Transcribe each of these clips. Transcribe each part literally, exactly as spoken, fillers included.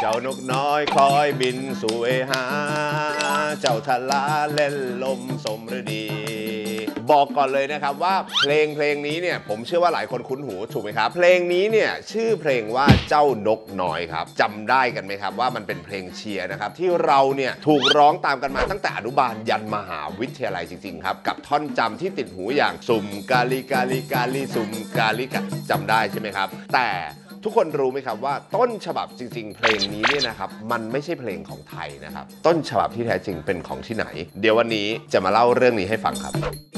เจ้านกน้อยคอยบินสวยหาเจ้าทะลาเล่นลมสมฤดีบอกก่อนเลยนะครับว่าเพลงเพลงนี้เนี่ยผมเชื่อว่าหลายคนคุ้นหูถูกไหมครับเพลงนี้เนี่ยชื่อเพลงว่าเจ้านกน้อยครับจำได้กันไหมครับว่ามันเป็นเพลงเชียร์นะครับที่เราเนี่ยถูกร้องตามกันมาตั้งแต่อนุบาลยันมหาวิทยาลัยจริงๆครับกับท่อนจำที่ติดหูอย่างสุ่มกาลิกาลิกาลิสุ่มกาลิกาจำได้ใช่ไหมครับแต่ทุกคนรู้ไหมครับว่าต้นฉบับจริงๆเพลงนี้เนี่ยนะครับมันไม่ใช่เพลงของไทยนะครับต้นฉบับที่แท้จริงเป็นของที่ไหนเดี๋ยววันนี้จะมาเล่าเรื่องนี้ให้ฟังครับ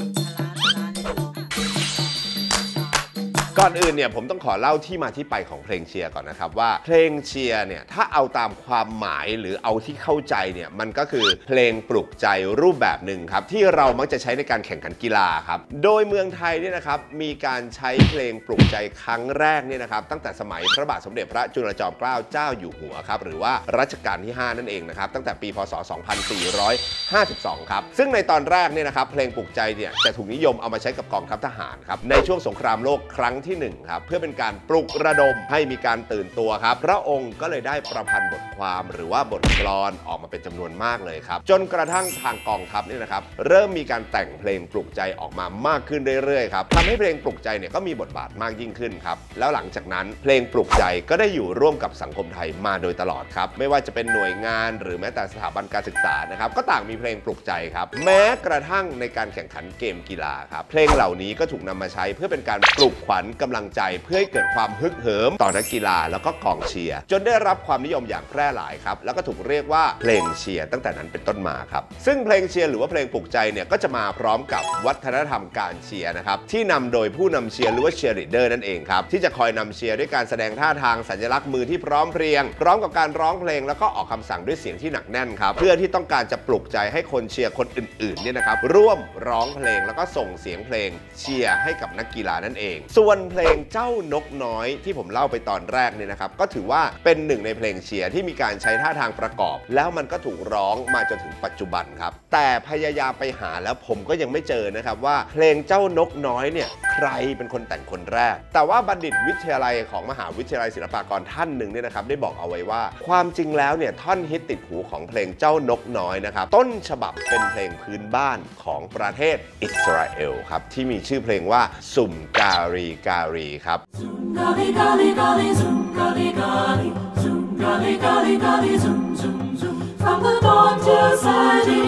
ก่อนอื่นเนี่ยผมต้องขอเล่าที่มาที่ไปของเพลงเชียร์ก่อนนะครับว่าเพลงเชียร์เนี่ยถ้าเอาตามความหมายหรือเอาที่เข้าใจเนี่ยมันก็คือเพลงปลุกใจรูปแบบหนึ่งครับที่เรามักจะใช้ในการแข่งขันกีฬาครับโดยเมืองไทยเนี่ยนะครับมีการใช้เพลงปลุกใจครั้งแรกเนี่ยนะครับตั้งแต่สมัยพระบาทสมเด็จพระจุลจอมเกล้าเจ้าอยู่หัวครับหรือว่ารัชกาลที่ห้านั่นเองนะครับตั้งแต่ปีพศสองพันสี่ร้อยห้าสิบสองครับซึ่งในตอนแรกเนี่ยนะครับเพลงปลุกใจเนี่ยจะถูกนิยมเอามาใช้กับกองทัพทหารครับในช่วงสงครามโลกครั้งที่หนึ่งครับเพื่อเป็นการปลุกระดมให้มีการตื่นตัวครับพระองค์ก็เลยได้ประพันธ์บทความหรือว่าบทกลอนออกมาเป็นจำนวนมากเลยครับจนกระทั่งทางกองทัพเนี่ยนะครับเริ่มมีการแต่งเพลงปลุกใจออกมามากขึ้นเรื่อยๆครับทำให้เพลงปลุกใจเนี่ยก็มีบทบาทมากยิ่งขึ้นครับแล้วหลังจากนั้นเพลงปลุกใจก็ได้อยู่ร่วมกับสังคมไทยมาโดยตลอดครับไม่ว่าจะเป็นหน่วยงานหรือแม้แต่สถาบันการศึกษานะครับก็ต่างมีเพลงปลุกใจครับแม้กระทั่งในการแข่งขันเกมกีฬาครับเพลงเหล่านี้ก็ถูกนำมาใช้เพื่อเป็นการปลุกขวัญกำลังใจเพื่อให้เกิดความฮึกเหิมต่อนักกีฬาแล้วก็กองเชียร์จนได้รับความนิยมอย่างแพร่หลายครับแล้วก็ถูกเรียกว่าเพลงเชียร์ตั้งแต่นั้นเป็นต้นมาครับซึ่งเพลงเชียร์หรือว่าเพลงปลุกใจเนี่ยก็จะมาพร้อมกับวัฒนธรรมการเชียร์นะครับที่นำโดยผู้นำเชียร์หรือว่าเชียร์ลีดเดอร์นั่นเองครับที่จะคอยนำเชียร์ด้วยการแสดงท่าทางสัญลักษณ์มือที่พร้อมเพรียงพร้อมกับการร้องเพลงแล้วก็ออกคำสั่งด้วยเสียงที่หนักแน่นครับเพื่อที่ต้องการจะปลุกใจให้คนเชียร์คนอื่นๆเนี่ยนะครับร่วมร้องเพลงแล้วก็ส่งเสียงเพลงเชียร์ให้กับนักกีฬานั่นเองส่วนเพลงเจ้านกน้อยที่ผมเล่าไปตอนแรกเนี่ยนะครับก็ถือว่าเป็นหนึ่งในเพลงเชียร์ที่มีการใช้ท่าทางประกอบแล้วมันก็ถูกร้องมาจนถึงปัจจุบันครับแต่พยายามไปหาแล้วผมก็ยังไม่เจอนะครับว่าเพลงเจ้านกน้อยเนี่ยใครเป็นคนแต่งคนแรกแต่ว่าบัณฑิตวิทยาลัยของมหาวิทยาลัยศิลปากรท่านหนึ่งเนี่ยนะครับได้บอกเอาไว้ว่าความจริงแล้วเนี่ยท่อนฮิตติดหูของเพลงเจ้านกน้อยนะครับต้นฉบับเป็นเพลงพื้นบ้านของประเทศอิสราเอลครับที่มีชื่อเพลงว่าสุ่มกาลีกาลีครับGali gali gali zoom gali gali zoom gali gali gali zoom zoom zoom from the dawn till setting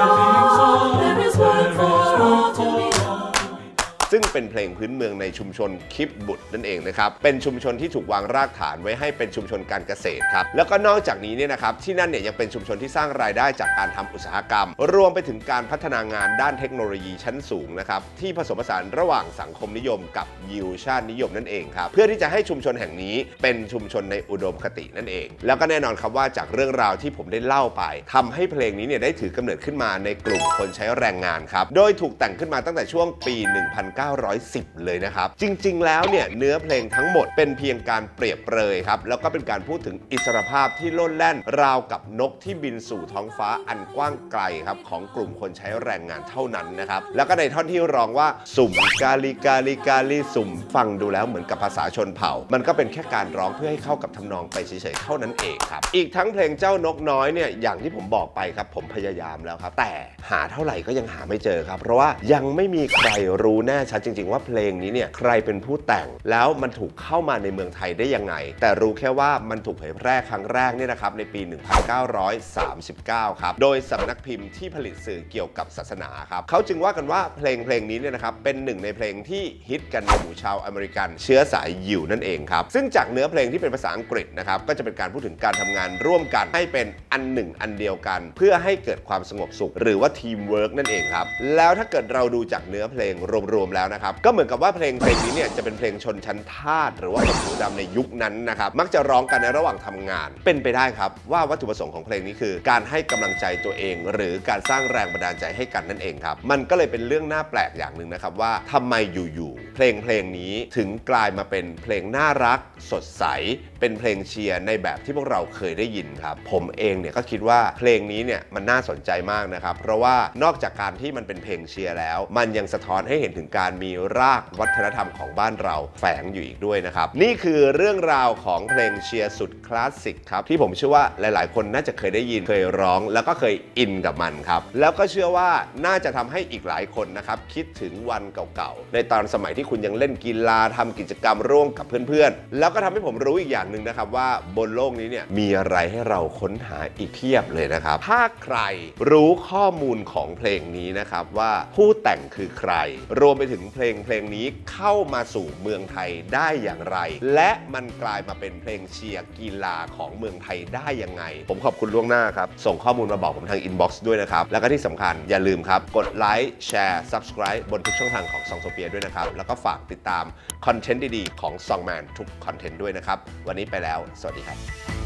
sun there is work for all to be doneซึ่งเป็นเพลงพื้นเมืองในชุมชนคิบบุตรนั่นเองนะครับเป็นชุมชนที่ถูกวางรากฐานไว้ให้เป็นชุมชนการเกษตรครับแล้วก็นอกจากนี้เนี่ยนะครับที่นั่นเนี่ยยังเป็นชุมชนที่สร้างรายได้จากการทำอุตสาหกรรมรวมไปถึงการพัฒนางานด้านเทคโนโลยีชั้นสูงนะครับที่ผสมผสานระหว่างสังคมนิยมกับยิวชาตินิยมนั่นเองครับเพื่อที่จะให้ชุมชนแห่งนี้เป็นชุมชนในอุดมคตินั่นเองแล้วก็แน่นอนครับว่าจากเรื่องราวที่ผมได้เล่าไปทำให้เพลงนี้เนี่ยได้ถือกำเนิดขึ้นมาในกลุ่มคนใช้แรงงานครับโดยถูกแต่งขึ้นมาตั้งแต่ช่วงปีหนึ่งพันเก้าร้อยสิบเลยนะครับจริงๆแล้วเนี่ยเนื้อเพลงทั้งหมดเป็นเพียงการเปรียบเปรยครับแล้วก็เป็นการพูดถึงอิสรภาพที่โลดแล่นราวกับนกที่บินสู่ท้องฟ้าอันกว้างไกลครับของกลุ่มคนใช้แรงงานเท่านั้นนะครับแล้วก็ในท่อนที่ร้องว่าสุ่มกาลีกาลีกาลีสุ่มฟังดูแล้วเหมือนกับภาษาชนเผ่ามันก็เป็นแค่การร้องเพื่อให้เข้ากับทำนองไปเฉยๆเท่านั้นเองครับอีกทั้งเพลงเจ้านกน้อยเนี่ยอย่างที่ผมบอกไปครับผมพยายามแล้วครับแต่หาเท่าไหร่ก็ยังหาไม่เจอครับเพราะว่ายังไม่มีใครรู้แน่ชัดจริงๆว่าเพลงนี้เนี่ยใครเป็นผู้แต่งแล้วมันถูกเข้ามาในเมืองไทยได้ยังไงแต่รู้แค่ว่ามันถูกเผยแพร่ครั้งแรกเนี่ยนะครับในปีหนึ่งพันเก้าร้อยสามสิบเก้าครับโดยสำนักพิมพ์ที่ผลิตสื่อเกี่ยวกับศาสนาครับเขาจึงว่ากันว่าเพลงเพลงนี้เนี่ยนะครับเป็นหนึ่งในเพลงที่ฮิตกันในหมู่ชาวอเมริกันเชื้อสายยิวนั่นเองครับซึ่งจากเนื้อเพลงที่เป็นภาษาอังกฤษนะครับก็จะเป็นการพูดถึงการทำงานร่วมกันให้เป็นอันหนึ่งอันเดียวกันเพื่อให้เกิดความสงบสุขหรือว่าทีมเวิร์กนั่นเองครับแล้วถ้าเกิดเราดูจากเนื้อเพลงรวมๆแล้วนะครับก็เหมือนกับว่าเพลงเพลงนี้เนี่ยจะเป็นเพลงชนชั้นทาสหรือว่าคนผิวดำในยุคนั้นนะครับมักจะร้องกันในระหว่างทำงานเป็นไปได้ครับว่าวัตถุประสงค์ของเพลงนี้คือการให้กำลังใจตัวเองหรือการสร้างแรงบันดาลใจให้กันนั่นเองครับมันก็เลยเป็นเรื่องน่าแปลกอย่างหนึ่งนะครับว่าทำไมอยู่ๆเพลงเพลงนี้ถึงกลายมาเป็นเพลงน่ารักสดใสเป็นเพลงเชียร์ในแบบที่พวกเราเคยได้ยินครับผมเองเนี่ยก็คิดว่าเพลงนี้เนี่ยมันน่าสนใจมากนะครับเพราะว่านอกจากการที่มันเป็นเพลงเชียร์แล้วมันยังสะท้อนให้เห็นถึงการมีรากวัฒนธรรมของบ้านเราแฝงอยู่อีกด้วยนะครับนี่คือเรื่องราวของเพลงเชียร์สุดคลาสสิกครับที่ผมเชื่อว่าหลายๆคนน่าจะเคยได้ยินเคยร้องแล้วก็เคยอินกับมันครับแล้วก็เชื่อว่าน่าจะทำให้อีกหลายคนนะครับคิดถึงวันเก่าๆในตอนสมัยที่คุณยังเล่นกีฬาทำกิจกรรมร่วมกับเพื่อนๆแล้วก็ทำให้ผมรู้อีกอย่างหนึ่งนะครับว่าบนโลกนี้เนี่ยมีอะไรให้เราค้นหาอีกเพียบเลยนะครับถ้าใครรู้ข้อมูลของเพลงนี้นะครับว่าผู้แต่งคือใครรวมไปถึงเพลงเพลงนี้เข้ามาสู่เมืองไทยได้อย่างไรและมันกลายมาเป็นเพลงเชียร์กีฬาของเมืองไทยได้ยังไงผมขอบคุณล่วงหน้าครับส่งข้อมูลมาบอกผมทางอินบ็อกซ์ด้วยนะครับแล้วก็ที่สำคัญอย่าลืมครับกดไลค์แชร์ Subscribe บนทุกช่องทางของ Songtopia ด้วยนะครับแล้วก็ฝากติดตามคอนเทนต์ดีๆของ Songman ทุกคอนเทนต์ด้วยนะครับวันนี้ไปแล้วสวัสดีครับ